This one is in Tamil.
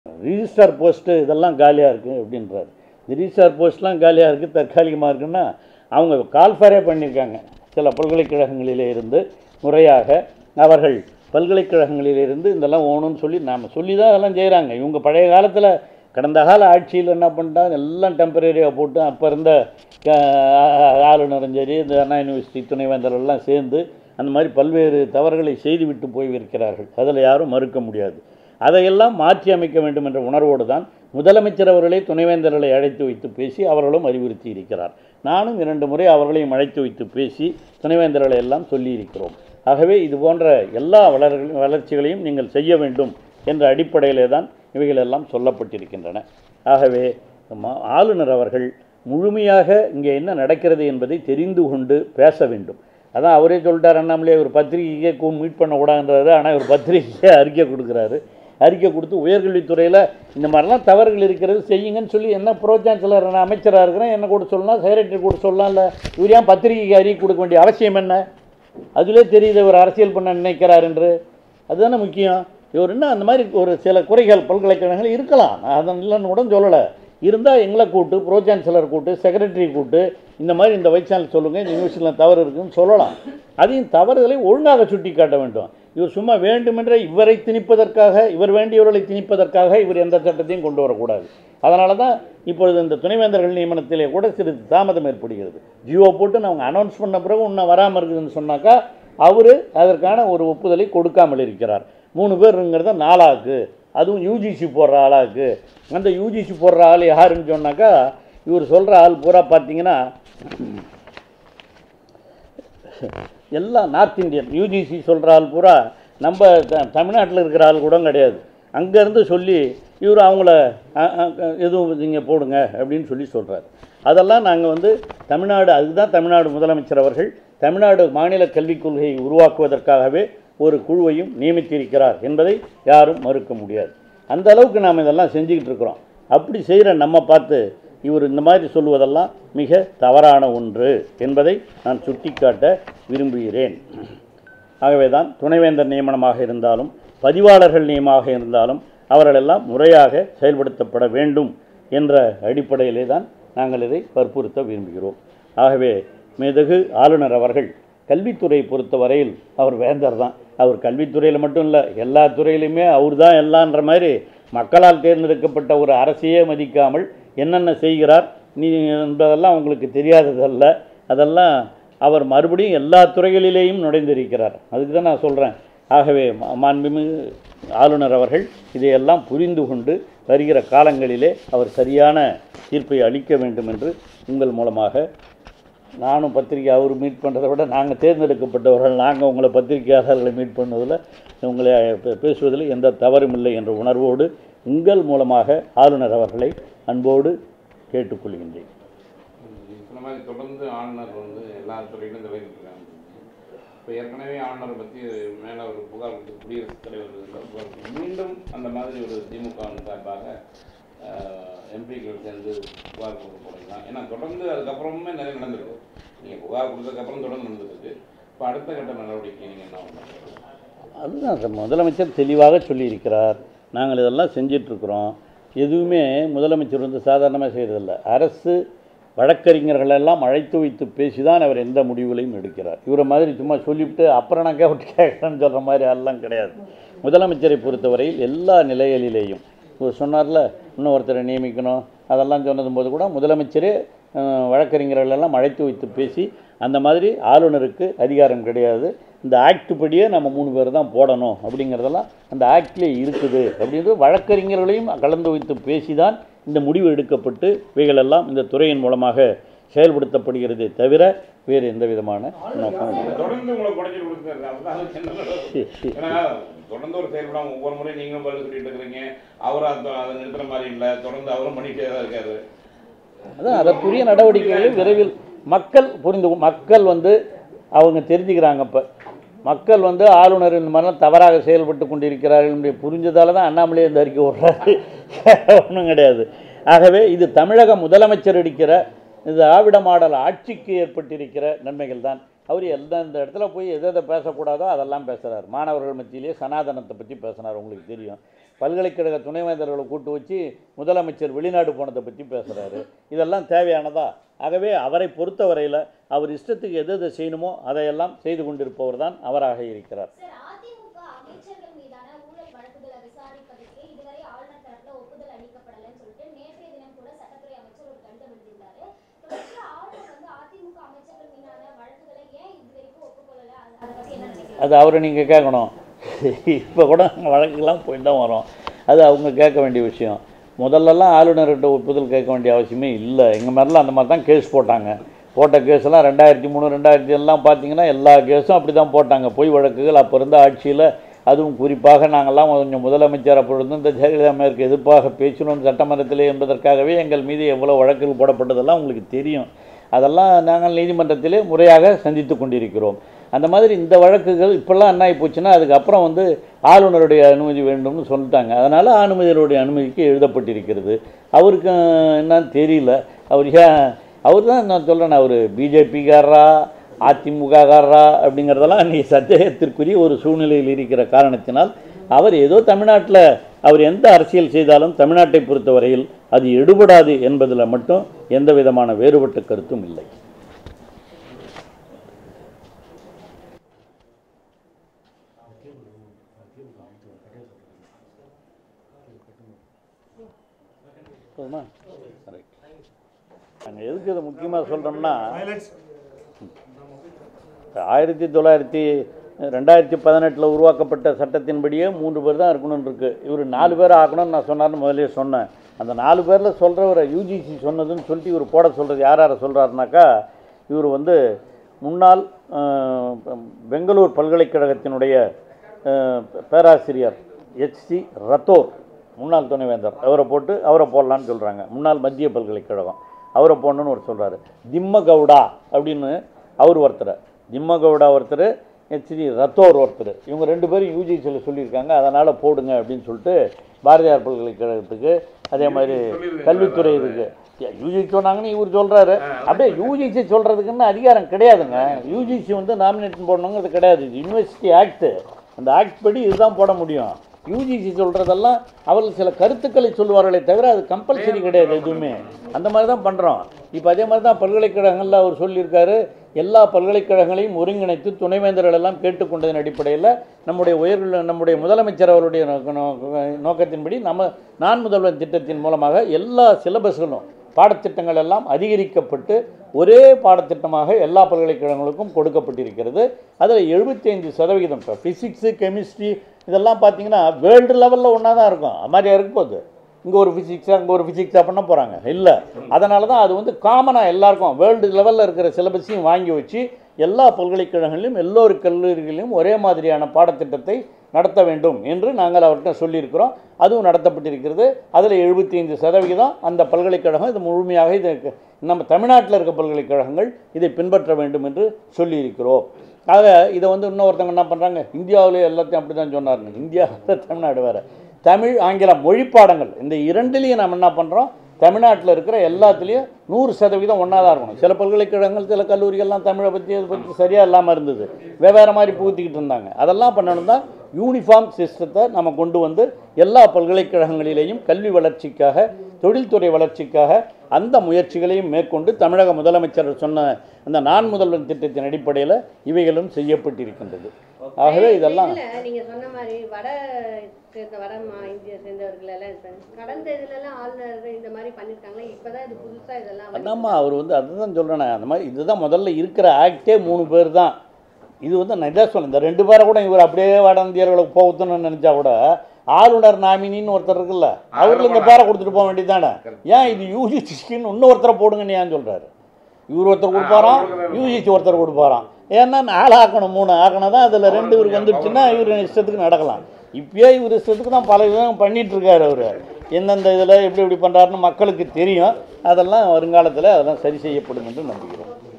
ரிஜிஸ்டார் போஸ்ட்டு இதெல்லாம் காலியாக இருக்குது அப்படின்றார். இந்த ரிஜிஸ்டார் போஸ்ட்லாம் காலியாக இருக்குது, தற்காலிகமாக இருக்குன்னா அவங்க கால்ஃபரே பண்ணியிருக்காங்க. சில பல்கலைக்கழகங்களிலே இருந்து முறையாக அவர்கள் பல்கலைக்கழகங்களிலிருந்து இதெல்லாம் ஓணுன்னு சொல்லி நாம் சொல்லி தான் அதெல்லாம் செய்கிறாங்க. இவங்க பழைய காலத்தில் கடந்த கால ஆட்சியில் என்ன பண்ணிட்டாங்க, எல்லாம் டெம்பரரியாக போட்டு அப்போ இருந்த ஆளுநரும் சரி இந்த அண்ணா யூனிவர்சிட்டி துணைவேந்தரெல்லாம் சேர்ந்து அந்த மாதிரி பல்வேறு தவறுகளை செய்துவிட்டு போய்விருக்கிறார்கள். அதில் யாரும் மறுக்க முடியாது. அதையெல்லாம் மாற்றி அமைக்க வேண்டும் என்ற உணர்வோடு தான் முதலமைச்சர் அவர்களே துணைவேந்தர்களை அழைத்து வைத்து பேசி அவர்களும் அறிவுறுத்தி இருக்கிறார். நானும் 2 முறை அவர்களையும் அழைத்து வைத்து பேசி துணைவேந்தர்களை எல்லாம் சொல்லியிருக்கிறோம். ஆகவே இது போன்ற எல்லா வளர்ச்சிகளையும் நீங்கள் செய்ய வேண்டும் என்ற அடிப்படையிலே தான் இவைகளெல்லாம் சொல்லப்பட்டிருக்கின்றன. ஆகவே ஆளுநர் அவர்கள் முழுமையாக இங்கே என்ன நடக்கிறது என்பதை தெரிந்து கொண்டு பேச வேண்டும். அதான் அவரே சொல்லிட்டார், அண்ணாமலே ஒரு பத்திரிகைக்கே மீட் பண்ணக்கூடாதுன்றாரு. ஆனால் ஒரு பத்திரிகைக்கே அறிக்கை கொடுக்குறாரு. அறிக்கை கொடுத்து உயர்கல்வித்துறையில் இந்த மாதிரிலாம் தவறுகள் இருக்கிறது செய்யுங்கன்னு சொல்லி என்ன ப்ரோ சான்சலர் நான் அமைச்சராக இருக்கிறேன், என்ன கூட சொல்லலாம், செக்ரட்டரி கூட சொல்லலாம். இல்லை இவர் ஏன் பத்திரிகைக்கு அறிக்கை கொடுக்க வேண்டிய அவசியம் என்ன? அதிலே தெரியுது ஒரு அரசியல் பண்ண நினைக்கிறார் என்று. அதுதானே முக்கியம். இவர் என்ன அந்த மாதிரி ஒரு சில குறைகள் பல்கலைக்கழகங்கள் இருக்கலாம், அதன் இல்லைன்னு கூட சொல்லலை. இருந்தால் எங்களை கூட்டு, ப்ரோ சான்சலர் கூட்டு, செக்ரட்டரி கூட்டு, இந்த மாதிரி இந்த வைஸ் சான்சலர் சொல்லுங்கள், இந்த யூனிவர்சிட்டியில் தவறு இருக்குதுன்னு சொல்லலாம். அதையும் தவறுதலை ஒழுங்காக சுட்டி காட்ட வேண்டும். இவர் சும்மா வேண்டுமென்ற இவரை திணிப்பதற்காக, இவர் வேண்டியவர்களை திணிப்பதற்காக இவர் எந்த சட்டத்தையும் கொண்டு வரக்கூடாது. அதனால தான் இப்பொழுது இந்த துணைவேந்தர்கள் நியமனத்திலே கூட சிறிது தாமதம் ஏற்படுகிறது. ஜியோ போட்டு அவங்க அனௌன்ஸ் பண்ண பிறகு இன்னும் வராமல் இருக்குதுன்னு சொன்னாக்கா அவர் அதற்கான ஒரு ஒப்புதலை கொடுக்காமல் இருக்கிறார். 3 பேருங்கிறத 4 ஆக்கு, அதுவும் யூஜிசி போடுற ஆளாக்கு. அந்த யூஜிசி போடுற ஆள் யாருன்னு சொன்னாக்கா இவர் சொல்கிற ஆள் பூரா பார்த்தீங்கன்னா எல்லாம் நார்த் இந்தியன். யூஜிசி சொல்கிற ஆள் பூரா நம்ம தமிழ்நாட்டில் இருக்கிற ஆள் கூட கிடையாது. அங்கேருந்து சொல்லி இவர் அவங்கள எதுவும் நீங்கள் போடுங்க அப்படின்னு சொல்லி சொல்கிறார். அதெல்லாம் நாங்கள் தமிழ்நாடு, அதுதான் தமிழ்நாடு முதலமைச்சர் அவர்கள் தமிழ்நாடு மாநில கல்விக் கொள்கையை உருவாக்குவதற்காகவே ஒரு குழுவையும் நியமித்திருக்கிறார் என்பதை யாரும் மறுக்க முடியாது. அந்த அளவுக்கு நாம் இதெல்லாம் செஞ்சுக்கிட்டு இருக்கிறோம். அப்படி செய்கிற நம்ம பார்த்து இவர் இந்த மாதிரி சொல்லுவதெல்லாம் மிக தவறான ஒன்று என்பதை நான் சுட்டிக்காட்ட விரும்புகிறேன். ஆகவே தான் துணைவேந்தர் நியமனமாக இருந்தாலும் பதிவாளர்கள் நியமனமாக இருந்தாலும் அவர்களெல்லாம் முறையாக செயல்படுத்தப்பட வேண்டும் என்ற அடிப்படையிலே தான் நாங்கள் இதை வற்புறுத்த விரும்புகிறோம். ஆகவே மேதகு ஆளுநர் அவர்கள் கல்வித்துறையை பொறுத்த வரையில் அவர் வேந்தர் தான். அவர் கல்வித்துறையில் மட்டும் இல்லை, எல்லா துறையிலுமே அவர் தான் எல்லான்ற மாதிரி மக்களால் தேர்ந்தெடுக்கப்பட்ட ஒரு அரசையே மதிக்காமல் என்னென்ன செய்கிறார் என்பதெல்லாம் உங்களுக்கு தெரியாததல்ல. அதெல்லாம் அவர் மறுபடியும் எல்லா துறைகளிலேயும் நுழைந்திருக்கிறார். அதுக்கு தான் நான் சொல்கிறேன். ஆகவே மாண்புமிகு ஆளுநர் அவர்கள் இதையெல்லாம் புரிந்து கொண்டு வருகிற காலங்களிலே அவர் சரியான தீர்ப்பை அளிக்க வேண்டும் என்று உங்கள் மூலமாக நானும் பத்திரிகை அவர் மீட் பண்ணுறதை விட நாங்கள் தேர்ந்தெடுக்கப்பட்டவர்கள், நாங்கள் உங்களை பத்திரிகையாளர்களை மீட் பண்ணுவதில் உங்களை பேசுவதில் எந்த தவறும் இல்லை என்ற உணர்வோடு உங்கள் மூலமாக ஆளுநர் அவர்களை அன்போடு கேட்டுக்கொள்கின்றேன். இந்த மாதிரி தொடர்ந்து ஆளுநர் எல்லா துறையிலும் தலையிட்டிருக்காங்க. இப்போ ஏற்கனவே ஆளுநரை பற்றி மேலே ஒரு புகார் கொடுத்து குடியரசுத் தலைவர் மீண்டும் அந்த மாதிரி ஒரு திமுக சார்பாக எம்பிக்கள் சேர்ந்து புகார் கொடுக்க போகிறீங்களா? ஏன்னா தொடர்ந்து அதுக்கப்புறமே நிறைய நடந்திருக்கு. நீங்கள் புகார் கொடுத்ததுக்கப்புறம் தொடர்ந்து நடந்துருக்கு. இப்போ அடுத்த கட்ட நடவடிக்கை நீங்கள் என்ன பண்ணுறீங்க? அதுதான் சார், முதலமைச்சர் தெளிவாக சொல்லியிருக்கிறார். நாங்கள் இதெல்லாம் செஞ்சிட்ருக்குறோம். எதுவுமே முதலமைச்சர் சாதாரணமாக செய்கிறதில்ல. அரசு வழக்கறிஞர்களெல்லாம் அழைத்து வைத்து பேசி தான் அவர் எந்த முடிவுகளையும் எடுக்கிறார். இவரை மாதிரி சும்மா சொல்லிவிட்டு அப்புறம் நான் கேட்குறேன்னு சொல்கிற மாதிரி எல்லாம் கிடையாது. முதலமைச்சரை பொறுத்தவரையில் எல்லா நிலைகளிலேயும் சொன்னார்ல, இன்னொருத்தரை நியமிக்கணும் அதெல்லாம் சொன்னதும் போது கூட முதலமைச்சரே வழக்கறிஞர்களெல்லாம் அழைத்து வைத்து பேசி அந்த மாதிரி ஆளுநருக்கு அதிகாரம் கிடையாது, இந்த ஆக்ட் படியே நம்ம 3 பேர் தான் போடணும் அப்படிங்கிறதெல்லாம் அந்த ஆக்ட்லேயே இருக்குது அப்படின்றது வழக்கறிஞர்களையும் கலந்து வைத்து பேசி தான் இந்த முடிவு எடுக்கப்பட்டு இவைகளெல்லாம் இந்த துறையின் மூலமாக செயல்படுத்தப்படுகிறதே தவிர வேறு எந்த விதமான நோக்கம் தொடர்ந்து ஒரு செயல்படாமல் ஒவ்வொரு முறை நீங்களும் பதில் சொல்லிட்டு இருக்கிறீங்க. அவரும் அதை நிறுத்துற மாதிரி இல்லை, தொடர்ந்து அவரும் பண்ணிகிட்டே தான் இருக்காரு. அதான் அதற்குரிய நடவடிக்கைகளையும் விரைவில் மக்கள் அவங்க தெரிஞ்சுக்கிறாங்க. இப்போ மக்கள் ஆளுநர் இந்த மாதிரிலாம் தவறாக செயல்பட்டு கொண்டிருக்கிறார்கள் புரிஞ்சதால தான் அண்ணாமலே இந்த அறிக்கை விடுறாரு, ஒன்றும் கிடையாது. ஆகவே இது தமிழக முதலமைச்சர் எடுக்கிற இந்த திராவிட மாடல் ஆட்சிக்கு ஏற்பட்டிருக்கிற நன்மைகள் தான். அவர் எந்தெந்த இடத்துல போய் எதை பேசக்கூடாதோ அதெல்லாம் பேசுகிறார். மாணவர்கள் மத்தியிலே சனாதனத்தை பற்றி பேசினார், உங்களுக்கு தெரியும். பல்கலைக்கழக துணைவேந்தர்களை கூட்டு வச்சு முதலமைச்சர் வெளிநாடு போனதை பற்றி பேசுகிறாரு. இதெல்லாம் தேவையானதா? ஆகவே அவரை பொறுத்தவரையில் அவர் இஷ்டத்துக்கு எது எதை செய்யணுமோ அதையெல்லாம் செய்து கொண்டிருப்பவர் தான் அவராக இருக்கிறார். அது அவரை நீங்கள் கேட்கணும். இப்போ கூட வழக்குலாம் போயிட்டு தான் வரோம். அது அவங்க கேட்க வேண்டிய விஷயம். முதல்லலாம் ஆளுநர்கிட்ட ஒப்புதல் கேட்க வேண்டிய அவசியமே இல்லை. எங்கள் மாதிரிலாம் அந்த மாதிரி தான் கேஸ் போட்டாங்க. போட்ட கேஸெல்லாம் 2003 2000 பார்த்தீங்கன்னா எல்லா கேஸும் அப்படி தான் போட்டாங்க. பொய் வழக்குகள் அப்போ இருந்த ஆட்சியில். அதுவும் குறிப்பாக நாங்கள்லாம் கொஞ்சம் முதலமைச்சர் அப்பொழுது இந்த ஜெயலலிதா அம்மையாருக்கு எதிர்ப்பாக பேசணும் சட்டமன்றத்திலே என்பதற்காகவே எங்கள் மீது எவ்வளோ வழக்குகள் போடப்பட்டதெல்லாம் உங்களுக்கு தெரியும். அதெல்லாம் நாங்கள் நீதிமன்றத்திலே முறையாக சந்தித்து கொண்டிருக்கிறோம். அந்த மாதிரி இந்த வழக்குகள் இப்போல்லாம் என்ன ஆகி போச்சுன்னா அதுக்கப்புறம் ஆளுநருடைய அனுமதி வேண்டும்னு சொல்லிட்டாங்க. அதனால் ஆளுநருடைய அனுமதிக்கு எழுதப்பட்டிருக்கிறது. அவருக்கு என்னன்னு தெரியல. அவர் தான் நான் சொல்கிறேன், அவர் பிஜேபிக்காரரா அதிமுககாரரா அப்படிங்கிறதெல்லாம் நீ சந்தேகத்திற்குரிய ஒரு சூழ்நிலையில் இருக்கிற காரணத்தினால் அவர் ஏதோ தமிழ்நாட்டில் அவர் எந்த அரசியல் செய்தாலும் தமிழ்நாட்டை பொறுத்தவரையில் அது எடுபடாது என்பதில் மட்டும் எந்த விதமான வேறுபட்ட கருத்தும் இல்லை. நாங்கள் எதுக்கு இதை முக்கியமாக சொல்கிறோம்னா 2018 உருவாக்கப்பட்ட சட்டத்தின்படியே 3 பேர் தான் இருக்கணும்னு இருக்குது. இவர் 4 பேர் ஆக்கணும்னு நான் சொன்னார்னு முதலே சொன்னேன். அந்த 4 பேரில் சொல்கிறவரை யூஜிசி சொன்னதுன்னு சொல்லிட்டு இவர் போட சொல்கிறது யாரை சொல்கிறாருனாக்கா, இவர் முன்னாள் பெங்களூர் பல்கலைக்கழகத்தினுடைய பேராசிரியர் HC ரத்தோர், முன்னாள் துணைவேந்தர், அவரை போடலான்னு சொல்கிறாங்க. முன்னாள் மத்திய பல்கலைக்கழகம் அவரை போடணுன்னு ஒரு சொல்கிறாரு. திம்மகவுடா அப்படின்னு அவர் ஒருத்தர், திம்மகவுடா ஒருத்தர், HC ரத்தோர் ஒருத்தர். இவங்க 2 பேரும் யூஜிசியில் சொல்லியிருக்காங்க. அதனால் போடுங்க அப்படின்னு சொல்லிட்டு பாரதியார் பல்கலைக்கழகத்துக்கு அதே மாதிரி கல்வித்துறை இருக்குது. யூஜிசி சொன்னாங்கன்னு இவர் சொல்கிறாரு. அப்படியே யூஜிசி சொல்கிறதுக்குன்னு அதிகாரம் கிடையாதுங்க. யூஜிசி நாமினேஷன் போடணுங்கிறது கிடையாது. யூனிவர்சிட்டி ஆக்ட்டு, அந்த ஆக்ட் படி இதுதான் போட முடியும். யூஜிசி சொல்கிறதெல்லாம் அவர்கள் சில கருத்துக்களை சொல்லுவார்களே தவிர அது கம்பல்சரி கிடையாது எதுவுமே. அந்த மாதிரி தான் பண்ணுறோம். இப்போ அதே மாதிரி தான் பல்கலைக்கழகங்களில் அவர் சொல்லியிருக்காரு, எல்லா பல்கலைக்கழகங்களையும் ஒருங்கிணைத்து துணைவேந்தர்கள் எல்லாம் கேட்டுக்கொண்டதன் அடிப்படையில் நம்முடைய முதலமைச்சர் அவருடைய நோக்கத்தின்படி நான் முதல்வன் திட்டத்தின் மூலமாக எல்லா சிலபஸ்களும் பாடத்திட்டங்கள் எல்லாம் அதிகரிக்கப்பட்டு ஒரே பாடத்திட்டமாக எல்லா பல்கலைக்கழகங்களுக்கும் கொடுக்கப்பட்டிருக்கிறது. அதில் 75% இப்போ ஃபிசிக்ஸு கெமிஸ்ட்ரி இதெல்லாம் பார்த்தீங்கன்னா வேர்ல்டு லெவலில் ஒன்றா தான் இருக்கும். அது மாதிரியா இருக்க போகுது. இங்கே ஒரு ஃபிசிக்ஸாக அங்கே ஒரு ஃபிசிக்ஸாக பண்ண போகிறாங்க இல்லை. அதனால தான் அது காமனாக எல்லாருக்கும் வேர்ல்டு லெவலில் இருக்கிற சிலபஸையும் வாங்கி வச்சு எல்லா பல்கலைக்கழகங்களிலும் எல்லோரு கல்லூரிகளிலும் ஒரே மாதிரியான பாடத்திட்டத்தை நடத்த வேண்டும் என்று நாங்கள் அவர்கிட்ட சொல்லியிருக்கிறோம். அதுவும் நடத்தப்பட்டிருக்கிறது. அதில் 75% அந்த பல்கலைக்கழகம் இது முழுமையாக நம்ம தமிழ்நாட்டில் இருக்க பல்கலைக்கழகங்கள் இதை பின்பற்ற வேண்டும் என்று சொல்லியிருக்கிறோம். ஆக இதை இன்னொருத்தவங்க என்ன பண்ணுறாங்க, இந்தியாவிலே எல்லாத்தையும் அப்படி தான் சொன்னாருங்க. இந்தியாவில் தமிழ்நாடு வேறு. தமிழ் ஆங்கிலம் மொழி பாடங்கள் இந்த 2லேயும் நம்ம என்ன பண்ணுறோம், தமிழ்நாட்டில் இருக்கிற எல்லாத்துலேயும் 100% ஒன்றா தான் இருக்கணும். சில பல்கலைக்கழகங்கள் சில கல்லூரிகள்லாம் தமிழை பற்றி அதை பற்றி சரியாக இல்லாமல் இருந்தது, வெவ்வேறு மாதிரி புகுத்திக்கிட்டு இருந்தாங்க. அதெல்லாம் பண்ணணும் தான் யூனிஃபார்ம் சிஸ்டத்தை நம்ம கொண்டு எல்லா பல்கலைக்கழகங்களிலேயும் கல்வி வளர்ச்சிக்காக தொழில்துறை வளர்ச்சிக்காக அந்த முயற்சிகளையும் மேற்கொண்டு தமிழக முதலமைச்சர் சொன்ன அந்த நான் முதல்வன் திட்டத்தின் அடிப்படையில் இவைகளும் செய்யப்பட்டிருக்கின்றது. ஆகவே இதெல்லாம் நீங்கள் சொன்ன மாதிரி வட இந்தியா சேர்ந்தவர்கள் எல்லாம் கடந்த இதுலலாம் ஆளுநர் இந்த மாதிரி பண்ணியிருக்காங்களே, இப்போதான் இது புதுசாக இதெல்லாம் அதாம்மா அவர் அதுதான் சொல்கிறேன். அந்த மாதிரி இதுதான் முதல்ல இருக்கிற ஆக்டே 3 பேர் தான். இது நான் இதான் சொல்ல, இந்த 2 பேரை கூட இவர் அப்படியே வட இந்தியர்களுக்கு போகணும்னு நினச்சா கூட ஆளுநர் நாமினின்னு ஒருத்தர் இருக்குல்ல, அவருக்கு இந்த பேரை கொடுத்துட்டு போக வேண்டியது தானே. ஏன் இது யூஜிசின்னு இன்னொருத்தரை போடுங்கன்னு ஏன் சொல்கிறாரு? இவர் ஒருத்தர் கொடுப்பாராம், யூஜிசி ஒருத்தர் கொடுப்பாராம். ஏன்னா 4 ஆக்கணும் 3 ஆக்கணும் தான். அதில் 2 இவருக்கு வந்துடுச்சுன்னா இவர் இஷ்டத்துக்கு நடக்கலாம். இப்போயே இவர் இஷ்டத்துக்கு தான் பல விதம் பண்ணிகிட்ருக்காரு. அவர் எந்தெந்த இதில் எப்படி பண்ணுறாருன்னு மக்களுக்கு தெரியும். அதெல்லாம் வருங்காலத்தில் அதெல்லாம் சரி செய்யப்படும் என்று நம்புகிறோம்.